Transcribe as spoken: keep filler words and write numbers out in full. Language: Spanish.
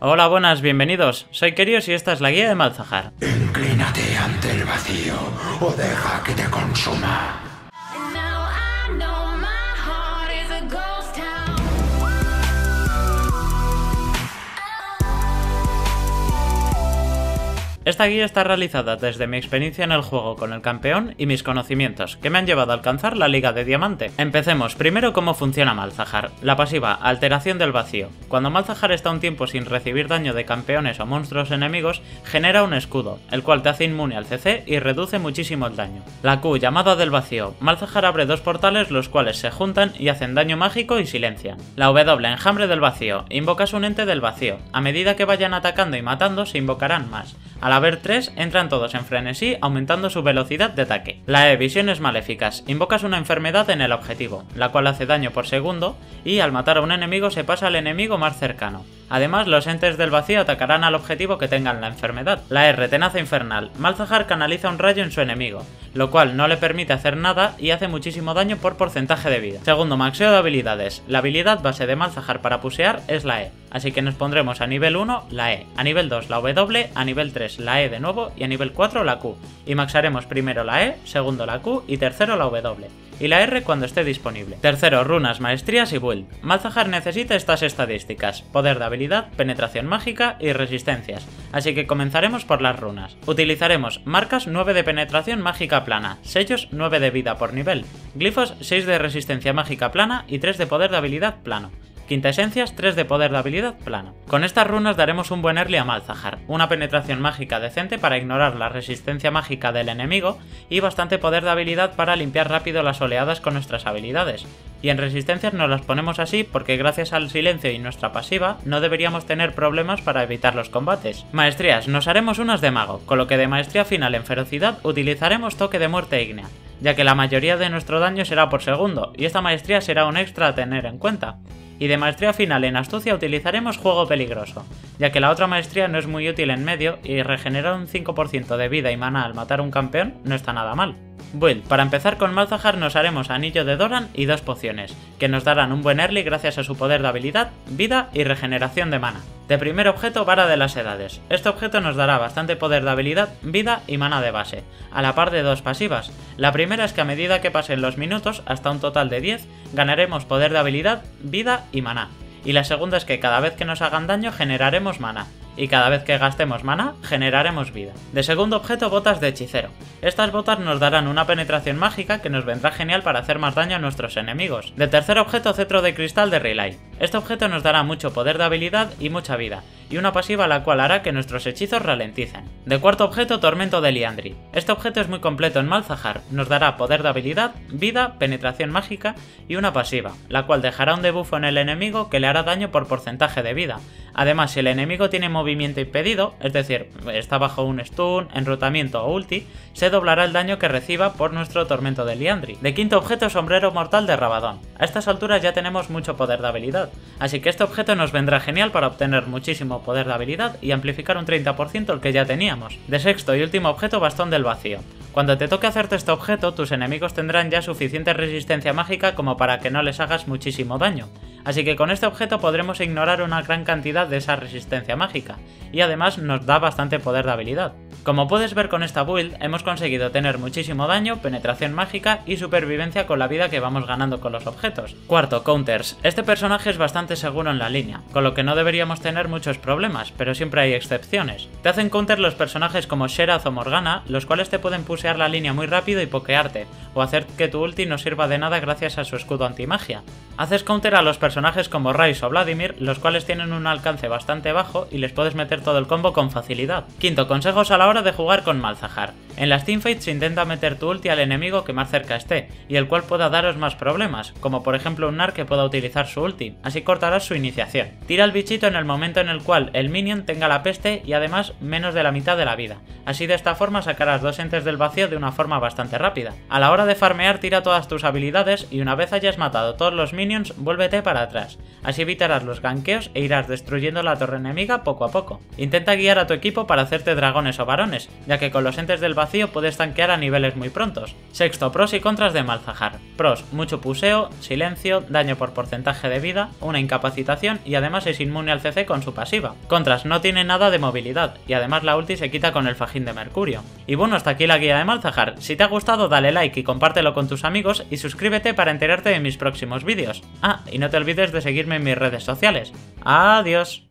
Hola, buenas, bienvenidos. Soy Kerios y esta es la guía de Malzahar. Inclínate ante el vacío o deja que te consuma. Esta guía está realizada desde mi experiencia en el juego con el campeón y mis conocimientos, que me han llevado a alcanzar la Liga de Diamante. Empecemos primero cómo funciona Malzahar. La pasiva, alteración del vacío. Cuando Malzahar está un tiempo sin recibir daño de campeones o monstruos enemigos, genera un escudo, el cual te hace inmune al C C y reduce muchísimo el daño. La Q, llamada del vacío. Malzahar abre dos portales los cuales se juntan y hacen daño mágico y silencian. La W, enjambre del vacío. Invocas un ente del vacío. A medida que vayan atacando y matando, se invocarán más. Al haber tres, entran todos en frenesí, aumentando su velocidad de ataque. La E, visiones maléficas. Invocas una enfermedad en el objetivo, la cual hace daño por segundo, y al matar a un enemigo se pasa al enemigo más cercano. Además, los entes del vacío atacarán al objetivo que tengan la enfermedad. La R, tenaza infernal. Malzahar canaliza un rayo en su enemigo, lo cual no le permite hacer nada y hace muchísimo daño por porcentaje de vida. Segundo, maxeo de habilidades. La habilidad base de Malzahar para pusear es la E, así que nos pondremos a nivel uno la E, a nivel dos la W, a nivel tres la E de nuevo y a nivel cuatro la Q. Y maxaremos primero la E, segundo la Q y tercero la W. Y la R cuando esté disponible. Tercero, runas, maestrías y build. Malzahar necesita estas estadísticas: poder de habilidad, penetración mágica y resistencias. Así que comenzaremos por las runas. Utilizaremos marcas nueve de penetración mágica plana, sellos nueve de vida por nivel, glifos seis de resistencia mágica plana y tres de poder de habilidad plano. Quintesencias, tres de poder de habilidad plano. Con estas runas daremos un buen early a Malzahar, una penetración mágica decente para ignorar la resistencia mágica del enemigo y bastante poder de habilidad para limpiar rápido las oleadas con nuestras habilidades. Y en resistencias nos las ponemos así porque gracias al silencio y nuestra pasiva no deberíamos tener problemas para evitar los combates. Maestrías, nos haremos unas de mago, con lo que de maestría final en ferocidad utilizaremos toque de muerte ígnea, ya que la mayoría de nuestro daño será por segundo y esta maestría será un extra a tener en cuenta. Y de maestría final en astucia utilizaremos juego peligroso, ya que la otra maestría no es muy útil en medio y regenerar un cinco por ciento de vida y mana al matar a un campeón no está nada mal. Build, para empezar con Malzahar nos haremos anillo de Doran y dos pociones, que nos darán un buen early gracias a su poder de habilidad, vida y regeneración de mana. De primer objeto, vara de las edades. Este objeto nos dará bastante poder de habilidad, vida y mana de base, a la par de dos pasivas. La primera es que a medida que pasen los minutos, hasta un total de diez, ganaremos poder de habilidad, vida y mana. Y la segunda es que cada vez que nos hagan daño generaremos mana, y cada vez que gastemos mana generaremos vida. De segundo objeto, botas de hechicero. Estas botas nos darán una penetración mágica que nos vendrá genial para hacer más daño a nuestros enemigos. De tercer objeto, cetro de cristal de Relay. Este objeto nos dará mucho poder de habilidad y mucha vida, y una pasiva la cual hará que nuestros hechizos ralenticen. De cuarto objeto, tormento de Liandry. Este objeto es muy completo en Malzahar, nos dará poder de habilidad, vida, penetración mágica y una pasiva, la cual dejará un debuffo en el enemigo que le hará daño por porcentaje de vida. Además, si el enemigo tiene movimiento impedido, es decir, está bajo un stun, enrutamiento o ulti, se doblará el daño que reciba por nuestro tormento de Liandry. De quinto objeto, sombrero mortal de Rabadón. A estas alturas ya tenemos mucho poder de habilidad, así que este objeto nos vendrá genial para obtener muchísimo poder de habilidad y amplificar un treinta por ciento el que ya teníamos. De sexto y último objeto, bastón del vacío. Cuando te toque hacerte este objeto, tus enemigos tendrán ya suficiente resistencia mágica como para que no les hagas muchísimo daño, así que con este objeto podremos ignorar una gran cantidad de esa resistencia mágica, y además nos da bastante poder de habilidad. Como puedes ver con esta build, hemos conseguido tener muchísimo daño, penetración mágica y supervivencia con la vida que vamos ganando con los objetos. Cuarto, counters. Este personaje es bastante seguro en la línea, con lo que no deberíamos tener muchos problemas, pero siempre hay excepciones. Te hacen counter los personajes como Xerath o Morgana, los cuales te pueden pusear la línea muy rápido y pokearte, o hacer que tu ulti no sirva de nada gracias a su escudo antimagia. Haces counter a los personajes como Ryze o Vladimir, los cuales tienen un alcance bastante bajo y les puedes meter todo el combo con facilidad. Quinto, consejos a la hora de jugar con Malzahar. En las teamfights intenta meter tu ulti al enemigo que más cerca esté, y el cual pueda daros más problemas, como por ejemplo un Gnar que pueda utilizar su ulti, así cortarás su iniciación. Tira al bichito en el momento en el cual el minion tenga la peste y además menos de la mitad de la vida, así de esta forma sacarás dos entes del vacío de una forma bastante rápida. A la hora de farmear, tira todas tus habilidades y una vez hayas matado todos los minions, vuélvete para atrás, así evitarás los gankeos e irás destruyendo la torre enemiga poco a poco. Intenta guiar a tu equipo para hacerte dragones o varones, ya que con los entes del vacío vacío puedes tanquear a niveles muy prontos. Sexto, pros y contras de Malzahar. Pros, mucho puseo, silencio, daño por porcentaje de vida, una incapacitación y además es inmune al C C con su pasiva. Contras, no tiene nada de movilidad y además la ulti se quita con el fajín de mercurio. Y bueno, hasta aquí la guía de Malzahar. Si te ha gustado dale like y compártelo con tus amigos y suscríbete para enterarte de mis próximos vídeos. Ah, y no te olvides de seguirme en mis redes sociales. ¡Adiós!